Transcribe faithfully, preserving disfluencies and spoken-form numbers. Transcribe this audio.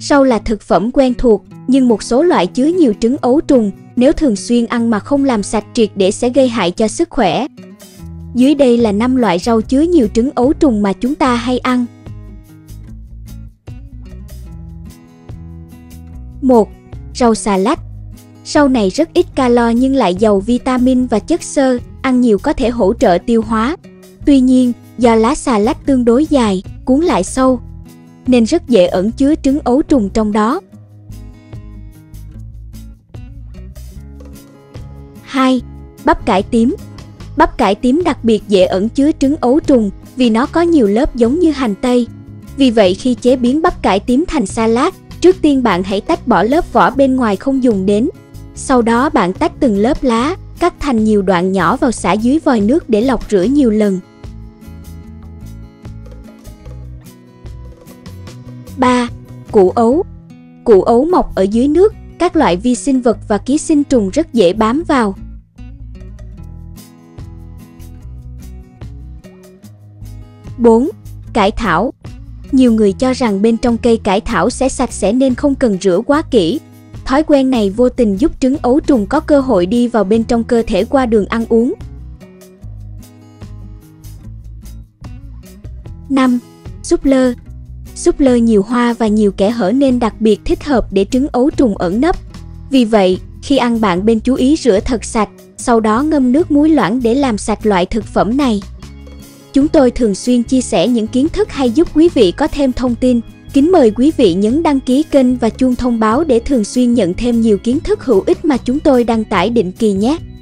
Rau là thực phẩm quen thuộc, nhưng một số loại chứa nhiều trứng ấu trùng, nếu thường xuyên ăn mà không làm sạch triệt để sẽ gây hại cho sức khỏe. Dưới đây là năm loại rau chứa nhiều trứng ấu trùng mà chúng ta hay ăn. một. Rau xà lách. Rau này rất ít calo nhưng lại giàu vitamin và chất xơ, ăn nhiều có thể hỗ trợ tiêu hóa. Tuy nhiên, do lá xà lách tương đối dài, cuốn lại sâu, nên rất dễ ẩn chứa trứng ấu trùng trong đó. hai. Bắp cải tím. Bắp cải tím đặc biệt dễ ẩn chứa trứng ấu trùng vì nó có nhiều lớp giống như hành tây. Vì vậy khi chế biến bắp cải tím thành salad, trước tiên bạn hãy tách bỏ lớp vỏ bên ngoài không dùng đến. Sau đó bạn tách từng lớp lá, cắt thành nhiều đoạn nhỏ vào xả dưới vòi nước để lọc rửa nhiều lần. ba. Củ ấu. Củ ấu mọc ở dưới nước, các loại vi sinh vật và ký sinh trùng rất dễ bám vào. bốn. Cải thảo. Nhiều người cho rằng bên trong cây cải thảo sẽ sạch sẽ nên không cần rửa quá kỹ. Thói quen này vô tình giúp trứng ấu trùng có cơ hội đi vào bên trong cơ thể qua đường ăn uống. năm. Súp lơ. Súp lơ nhiều hoa và nhiều kẽ hở nên đặc biệt thích hợp để trứng ấu trùng ẩn nấp. Vì vậy, khi ăn bạn nên chú ý rửa thật sạch, sau đó ngâm nước muối loãng để làm sạch loại thực phẩm này. Chúng tôi thường xuyên chia sẻ những kiến thức hay giúp quý vị có thêm thông tin. Kính mời quý vị nhấn đăng ký kênh và chuông thông báo để thường xuyên nhận thêm nhiều kiến thức hữu ích mà chúng tôi đăng tải định kỳ nhé.